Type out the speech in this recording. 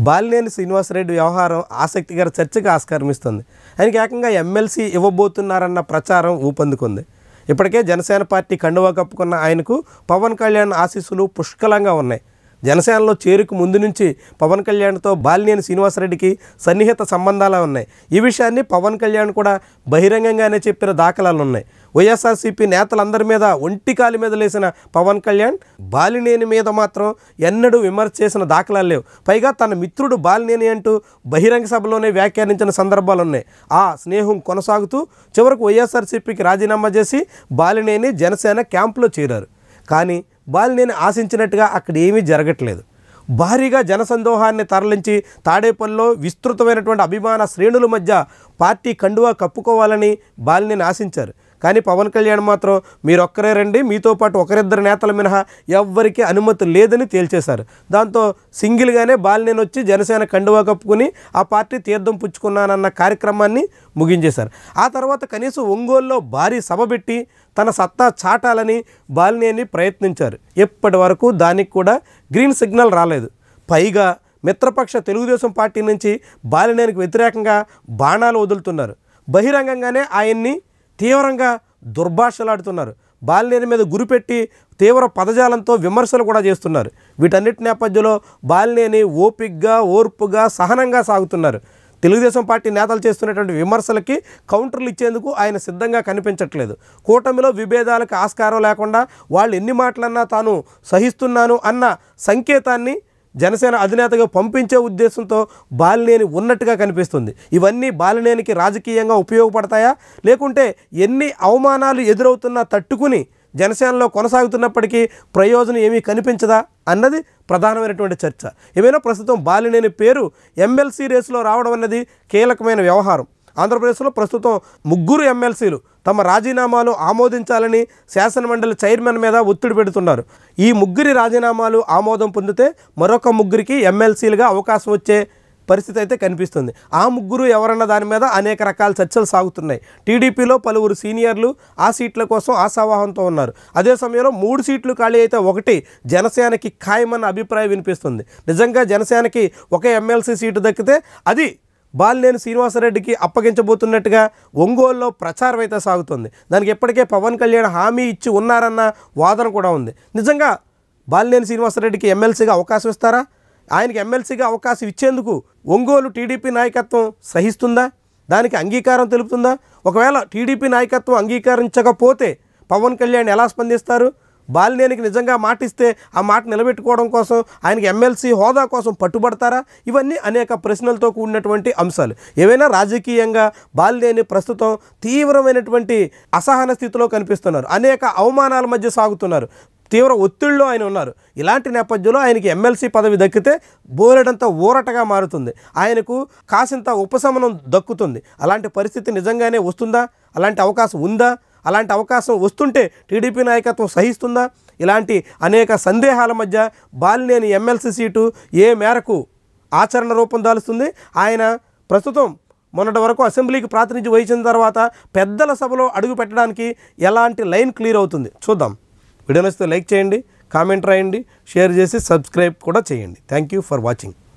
బాలినేని శ్రీనివాసరెడ్డి వ్యవహారం ఆసక్తికర చర్చకు ఆస్కారం ఇస్తుంది. ఆయనకి ఏకంగా ఎమ్మెల్సీ ఇవ్వబోతున్నారన్న ప్రచారం ఊపందుకుంది. ఇప్పటికే జనసేన పార్టీ కండువా కప్పుకున్న ఆయనకు పవన్ కళ్యాణ్ ఆశీస్సులు పుష్కలంగా ఉన్నాయి. జనసేనలో చేరుకు ముందు నుంచి పవన్ కళ్యాణ్తో బాలినేని శ్రీనివాసరెడ్డికి సన్నిహిత సంబంధాలు ఉన్నాయి. ఈ విషయాన్ని పవన్ కళ్యాణ్ కూడా బహిరంగంగానే చెప్పిన దాఖలాలు ఉన్నాయి. వైఎస్ఆర్సీపీ నేతలందరి మీద ఒంటికాలి మీద లేసిన పవన్ కళ్యాణ్ బాలినేని మీద మాత్రం ఎన్నడూ విమర్శ చేసిన దాఖలాలు లేవు. పైగా తన మిత్రుడు బాలినేని అంటూ బహిరంగ సభలోనే వ్యాఖ్యానించిన సందర్భాలు ఉన్నాయి. ఆ స్నేహం కొనసాగుతూ చివరకు వైఎస్ఆర్సీపీకి రాజీనామా చేసి బాలినేని జనసేన క్యాంపులో చేరారు. కానీ బాలినేని ఆశించినట్టుగా అక్కడ ఏమీ జరగట్లేదు. భారీగా జనసందోహాన్ని తరలించి తాడేపల్లిలో విస్తృతమైనటువంటి అభిమాన శ్రేణుల మధ్య పార్టీ కండువా కప్పుకోవాలని బాలినేని ఆశించారు. కానీ పవన్ కళ్యాణ్ మాత్రం మీరొక్కరే రండి, మీతో పాటు ఒకరిద్దరు నేతల మినహా ఎవ్వరికీ అనుమతి లేదని తేల్చేశారు. దాంతో సింగిల్గానే బాలినేని వచ్చి జనసేన కండువా కప్పుకుని ఆ పార్టీ తీర్థం పుచ్చుకున్నానన్న కార్యక్రమాన్ని ముగించేశారు. ఆ తర్వాత కనీసం ఒంగోలులో భారీ సభ పెట్టి తన సత్తా చాటాలని బాలినేని ప్రయత్నించారు. ఇప్పటి వరకు దానికి కూడా గ్రీన్ సిగ్నల్ రాలేదు. పైగా మిత్రపక్ష తెలుగుదేశం పార్టీ నుంచి బాలినేనికి వ్యతిరేకంగా బాణాలు వదులుతున్నారు. బహిరంగంగానే ఆయన్ని తీవ్రంగా దుర్భాషలాడుతున్నారు. బాలినేని మీద గురిపెట్టి తీవ్ర పదజాలంతో విమర్శలు కూడా చేస్తున్నారు. వీటన్నిటి నేపథ్యంలో బాలినేని ఓపిగ్గా ఓర్పుగా సహనంగా సాగుతున్నారు. తెలుగుదేశం పార్టీ నేతలు చేస్తున్నటువంటి విమర్శలకి కౌంటర్లు ఇచ్చేందుకు ఆయన సిద్ధంగా కనిపించట్లేదు. కూటమిలో విభేదాలకు ఆస్కారం లేకుండా వాళ్ళు ఎన్ని మాటలన్నా తాను సహిస్తున్నాను అన్న సంకేతాన్ని జనసేన అధినేతగా పంపించే ఉద్దేశంతో బాలినేని ఉన్నట్టుగా కనిపిస్తుంది. ఇవన్నీ బాలినేనికి రాజకీయంగా ఉపయోగపడతాయా, లేకుంటే ఎన్ని అవమానాలు ఎదురవుతున్నా తట్టుకుని జనసేనలో కొనసాగుతున్నప్పటికీ ప్రయోజనం ఏమీ కనిపించదా అన్నది ప్రధానమైనటువంటి చర్చ. ఏమైనా ప్రస్తుతం బాలినేని పేరు ఎమ్మెల్సీ రేసులో రావడం అన్నది కీలకమైన వ్యవహారం. ఆంధ్రప్రదేశ్లో ప్రస్తుతం 3 ఎమ్మెల్సీలు తమ రాజీనామాలు ఆమోదించాలని శాసనమండలి చైర్మన్ మీద ఒత్తిడి పెడుతున్నారు. ఈ 3 రాజీనామాలు ఆమోదం పొందితే మరొక 3కి ఎమ్మెల్సీలుగా అవకాశం వచ్చే పరిస్థితి అయితే కనిపిస్తుంది. ఆ 3 ఎవరన్న దాని మీద అనేక రకాల చర్చలు సాగుతున్నాయి. టీడీపీలో పలువురు సీనియర్లు ఆ సీట్ల కోసం ఆశావాహంతో ఉన్నారు. అదే సమయంలో 3 సీట్లు ఖాళీ అయితే 1 జనసేనకి ఖాయమన్న అభిప్రాయం వినిపిస్తుంది. నిజంగా జనసేనకి ఒక ఎమ్మెల్సీ సీటు దక్కితే అది బాలినేని శ్రీనివాసరెడ్డికి అప్పగించబోతున్నట్టుగా ఒంగోలులో ప్రచారం అయితే సాగుతుంది. దానికి ఇప్పటికే పవన్ కళ్యాణ్ హామీ ఇచ్చి ఉన్నారన్న వాదన కూడా ఉంది. నిజంగా బాలినేని శ్రీనివాసరెడ్డికి ఎమ్మెల్సీగా అవకాశం ఇస్తారా? ఆయనకి ఎమ్మెల్సీగా అవకాశం ఇచ్చేందుకు ఒంగోలు టీడీపీ నాయకత్వం సహిస్తుందా? దానికి అంగీకారం తెలుపుతుందా? ఒకవేళ టీడీపీ నాయకత్వం అంగీకరించకపోతే పవన్ కళ్యాణ్ ఎలా స్పందిస్తారు? బాలినేనికి నిజంగా మాటిస్తే ఆ మాట నిలబెట్టుకోవడం కోసం ఆయనకి ఎమ్మెల్సీ హోదా కోసం పట్టుబడతారా? ఇవన్నీ అనేక ప్రశ్నలతో కూడినటువంటి అంశాలు. ఏవైనా రాజకీయంగా బాలినేని ప్రస్తుతం తీవ్రమైనటువంటి అసహన స్థితిలో కనిపిస్తున్నారు. అనేక అవమానాల మధ్య సాగుతున్నారు. తీవ్ర ఒత్తిడిలో ఆయన ఉన్నారు. ఇలాంటి నేపథ్యంలో ఆయనకి ఎమ్మెల్సీ పదవి దక్కితే బోలెడంత ఊరటగా మారుతుంది. ఆయనకు కాసింత ఉపశమనం దక్కుతుంది. అలాంటి పరిస్థితి నిజంగానే వస్తుందా? అలాంటి అవకాశం ఉందా? అలాంటి అవకాశం వస్తుంటే టీడీపీ నాయకత్వం సహిస్తుందా? ఇలాంటి అనేక సందేహాల మధ్య బాలినేని ఎమ్మెల్సీ సీటు ఏ మేరకు ఆచరణ రూపం దాలుస్తుంది? ఆయన ప్రస్తుతం మొన్నటి వరకు అసెంబ్లీకి ప్రాతినిధ్యం వహించిన తర్వాత పెద్దల సభలో అడుగు పెట్టడానికి ఎలాంటి లైన్ క్లియర్ అవుతుంది చూద్దాం. వీడియో నచ్చితే లైక్ చేయండి, కామెంట్ రాయండి, షేర్ చేసి సబ్స్క్రైబ్ కూడా చేయండి. Thank you for watching.